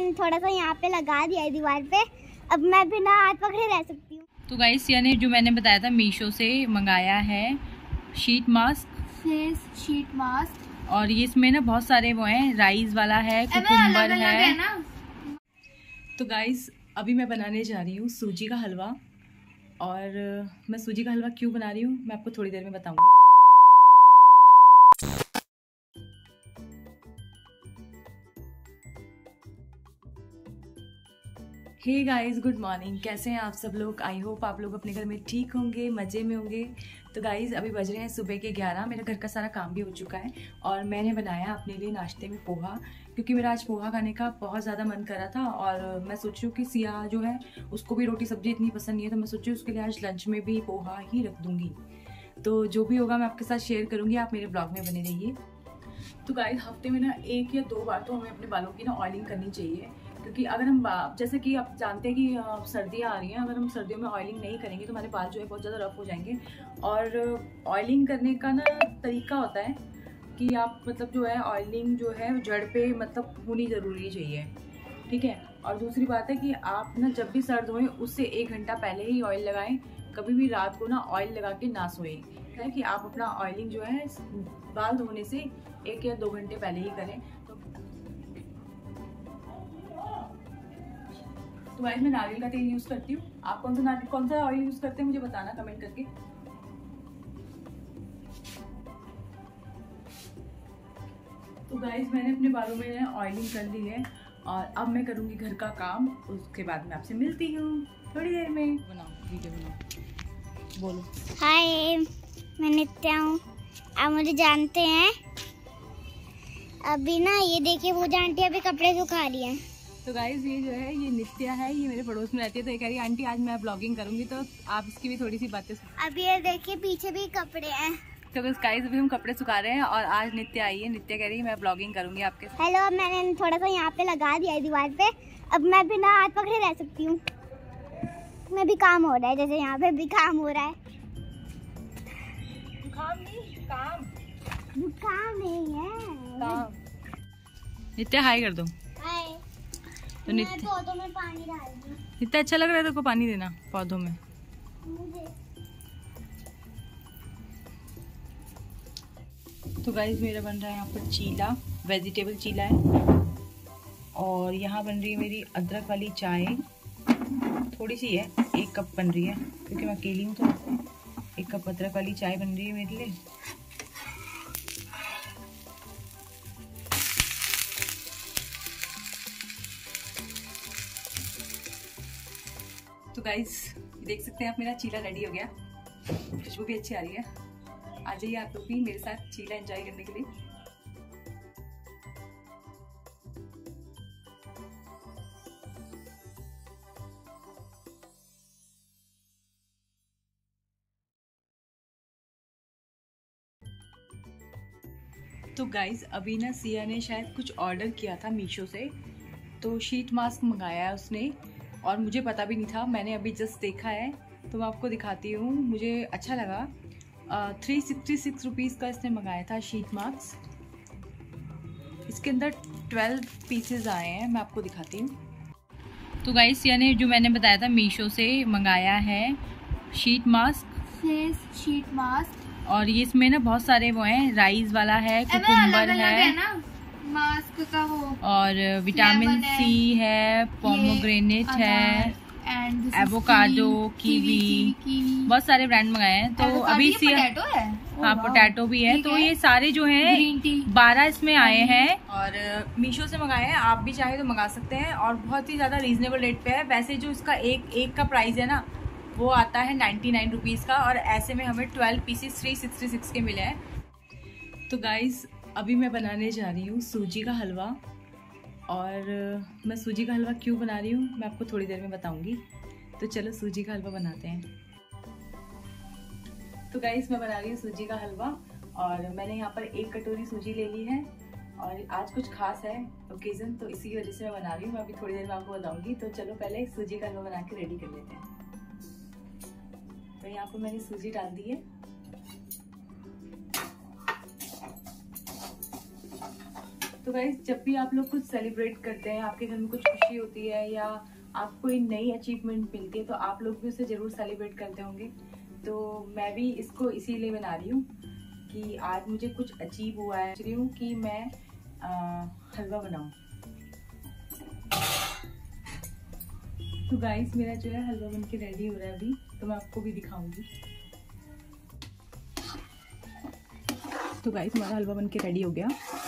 मैंने थोड़ा सा यहाँ पे लगा दिया है दीवार पे। अब मैं बिना हाथ पकड़े रह सकती हूँ। तो गाइस सिया ने जो मैंने बताया था मीशो से मंगाया है sheet mask, face sheet mask, और ये इसमें ना बहुत सारे वो हैं, राइस वाला है, कुकुम्बर है ना। तो गाइस अभी मैं बनाने जा रही हूँ सूजी का हलवा, और मैं सूजी का हलवा क्यों बना रही हूँ मैं आपको थोड़ी देर में बताऊंगी। Hey guys, good morning. कैसे हैं आप सब लोग? आई होप आप लोग अपने घर में ठीक होंगे, मज़े में होंगे। तो गाइस अभी बज रहे हैं सुबह के 11। मेरा घर का सारा काम भी हो चुका है और मैंने बनाया अपने लिए नाश्ते में पोहा, क्योंकि मेरा आज पोहा खाने का बहुत ज़्यादा मन कर रहा था। और मैं सोच रही हूँ कि सिया जो है उसको भी रोटी सब्जी इतनी पसंद नहीं है, तो मैं सोच रही हूँ उसके लिए आज लंच में भी पोहा ही रख दूँगी। तो जो भी होगा मैं आपके साथ शेयर करूँगी, आप मेरे ब्लॉग में बने रहिए। तो गाइस हफ्ते में ना 1 या 2 बार तो हमें अपने बालों की ना ऑयलिंग करनी चाहिए, क्योंकि अगर हम जैसे कि आप जानते हैं कि सर्दियाँ आ रही हैं, अगर हम सर्दियों में ऑयलिंग नहीं करेंगे तो हमारे बाल जो है बहुत ज़्यादा रफ हो जाएंगे। और ऑयलिंग करने का ना तरीका होता है कि आप मतलब जो है ऑयलिंग जो है जड़ पे मतलब होनी ज़रूरी चाहिए, ठीक है। और दूसरी बात है कि आप ना जब भी सर धोएं उससे 1 घंटा पहले ही ऑयल लगाएं। कभी भी रात को ना ऑयल लगा के ना सोएं, है कि आप अपना ऑयलिंग जो है बाल धोने से 1 या 2 घंटे पहले ही करें। तो गाइस मैं नारियल का तेल यूज करती हूँ। आप कौन सा ऑयल यूज करते हैं मुझे बताना कमेंट करके। तो गाइस मैंने अपने बालों में ऑयलिंग कर ली है और अब मैं करूँगी घर का काम। उसके बाद मैं आपसे मिलती हूँ थोड़ी देर में। बनाओ वीडियो बनाओ, बोलो। हाय, मैं नित्या हूँ। आप मुझे जानते हैं। अभी ना ये देखिए वो आंटी अभी कपड़े सुखा रही हैं। तो गाइज ये जो है ये नित्या है, ये मेरे पड़ोस में रहती है। तो ये कह रही है आंटी आज मैं ब्लॉगिंग करूंगी, तो आप इसकी भी थोड़ी सी बातें सुनो। अभी ये देखिए पीछे भी कपड़े हैं। तो गाइज अभी हम कपड़े सुखा रहे हैं और आज नित्या आई है। नित्या कह रही है मैं ब्लॉगिंग करूंगी आपके साथ। हेलो, मैंने थोड़ा सा यहाँ पे लगा दिया है दीवार पे। अब मैं बिना हाथ पकड़े रह सकती हूँ। में भी काम हो रहा है, जैसे यहाँ पे भी काम हो रहा है। काम नहीं है काम। नित्या हाय कर दो। हाय। तो मैं पौधों में पानी डाल दूं। नित्या अच्छा लग रहा है तेरे को पानी देना पौधों में? मुझे तो गाइज मेरा बन रहा है यहाँ पर चीला, वेजिटेबल चीला है। और यहाँ बन रही है मेरी अदरक वाली चाय, थोड़ी सी है, 1 कप बन रही है क्योंकि मैं अकेली हूँ। तो 1 कप अदरक वाली चाय बन रही है मेरे लिए। तो गाइज देख सकते हैं आप मेरा चीला रेडी हो गया, खुशबू भी अच्छी आ रही है। आ जाइए आप लोग भी मेरे साथ चीला एंजॉय करने के लिए। तो गाइज अभी ना सिया ने शायद कुछ ऑर्डर किया था मीशो से, तो शीट मास्क मंगाया है उसने और मुझे पता भी नहीं था। मैंने अभी जस्ट देखा है तो मैं आपको दिखाती हूँ, मुझे अच्छा लगा। 366 रुपीज़ का इसने मंगाया था शीट मास्क। इसके अंदर 12 पीसेज आए हैं, मैं आपको दिखाती हूँ। तो गाइस सिया ने जो मैंने बताया था मीशो से मंगाया है sheet mask, face sheet mask, और ये इसमें ना बहुत सारे वो हैं, राइस वाला है, कुकुम्बर है ना मास्क का वो, और विटामिन सी है, पोमोग्रेनेट है, एवोकाडो, कीवी, बहुत सारे ब्रांड मंगाए हैं। तो अभी से हाँ पोटैटो भी है। तो ये सारे जो हैं 12 इसमें आए हैं और मीशो से मंगाए हैं। आप भी चाहे तो मंगा सकते हैं और बहुत ही ज़्यादा रीजनेबल रेट पे है। वैसे जो इसका एक का प्राइस है ना वो आता है 99 रुपीज़ का, और ऐसे में हमें 12 पीसेस 366 के मिले हैं। तो गाइज अभी मैं बनाने जा रही हूँ सूजी का हलवा, और मैं सूजी का हलवा क्यों बना रही हूँ मैं आपको थोड़ी देर में बताऊंगी। तो चलो सूजी का हलवा बनाते हैं। तो गाइस मैं बना रही हूँ सूजी का हलवा, और मैंने यहाँ पर 1 कटोरी सूजी ले ली है। और आज कुछ खास है ओकेजन, तो इसी की वजह से मैं बना रही हूँ। मैं अभी थोड़ी देर में आपको बताऊंगी। तो चलो पहले सूजी का हलवा बना के रेडी कर लेते हैं। तो यहाँ पर मैंने सूजी डाल दी है। तो गाइस, जब भी आप लोग कुछ सेलिब्रेट करते हैं, आपके घर में कुछ खुशी होती है या आपको कोई नई अचीवमेंट मिलती है, तो आप लोग भी उसे ज़रूर सेलिब्रेट करते होंगे। तो मैं भी इसको इसीलिए बना रही हूँ कि आज मुझे कुछ अचीव हुआ है। सोच रही हूँ कि मैं हलवा बनाऊँ। तो गाइस, मेरा जो है हलवा बन के रेडी हो रहा है अभी, तो मैं आपको भी दिखाऊंगी। तो गाइस, हमारा हलवा बन के रेडी हो गया।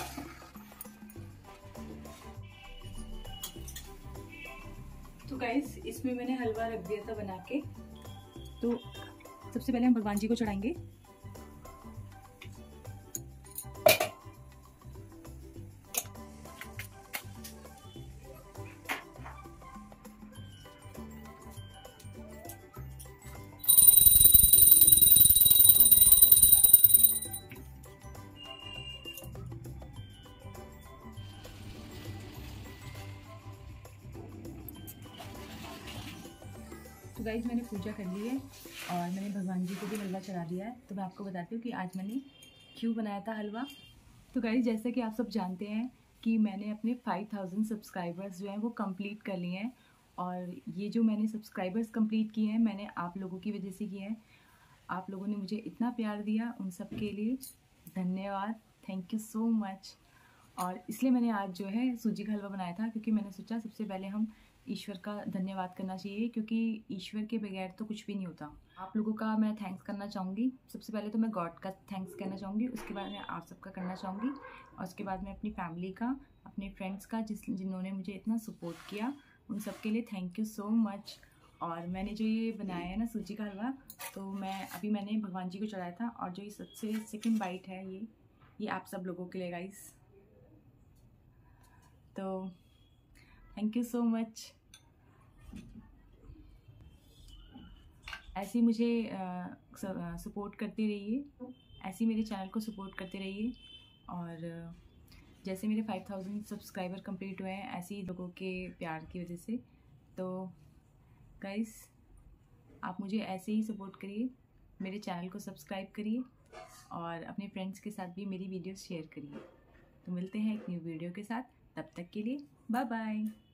तो गाइस, इसमें मैंने हलवा रख दिया था बना के। तो सबसे पहले हम भगवान जी को चढ़ाएंगे। तो गाइज, मैंने पूजा कर ली है और मैंने भगवान जी को भी हलवा चढ़ा दिया है। तो मैं आपको बताती हूँ कि आज मैंने क्यों बनाया था हलवा। तो गाइज, जैसे कि आप सब जानते हैं कि मैंने अपने 5000 सब्सक्राइबर्स जो हैं वो कंप्लीट कर लिए हैं। और ये जो मैंने सब्सक्राइबर्स कंप्लीट किए हैं, मैंने आप लोगों की वजह से किए हैं। आप लोगों ने मुझे इतना प्यार दिया, उन सब के लिए धन्यवाद, थैंक यू सो मच। और इसलिए मैंने आज जो है सूजी का हलवा बनाया था, क्योंकि मैंने सोचा सबसे पहले हम ईश्वर का धन्यवाद करना चाहिए, क्योंकि ईश्वर के बगैर तो कुछ भी नहीं होता। आप लोगों का मैं थैंक्स करना चाहूँगी। सबसे पहले तो मैं गॉड का थैंक्स करना चाहूँगी, उसके बाद मैं आप सबका करना चाहूँगी, और उसके बाद मैं अपनी फैमिली का, अपने फ्रेंड्स का, जिन्होंने मुझे इतना सपोर्ट किया, उन सब के लिए थैंक यू सो मच। और मैंने जो ये बनाया है ना सूजी का हलवा, तो मैंने भगवान जी को चढ़ाया था। और जो ये सबसे सेकंड बाइट है, ये आप सब लोगों के लिए गाइस। तो थैंक यू सो मच। ऐसे ही मुझे सपोर्ट करते रहिए, ऐसे ही मेरे चैनल को सपोर्ट करते रहिए। और जैसे मेरे 5000 सब्सक्राइबर कंप्लीट हुए हैं, ऐसे ही लोगों के प्यार की वजह से। तो गाइस, आप मुझे ऐसे ही सपोर्ट करिए, मेरे चैनल को सब्सक्राइब करिए और अपने फ्रेंड्स के साथ भी मेरी वीडियोस शेयर करिए। तो मिलते हैं एक न्यू वीडियो के साथ, तब तक के लिए बाय बाय।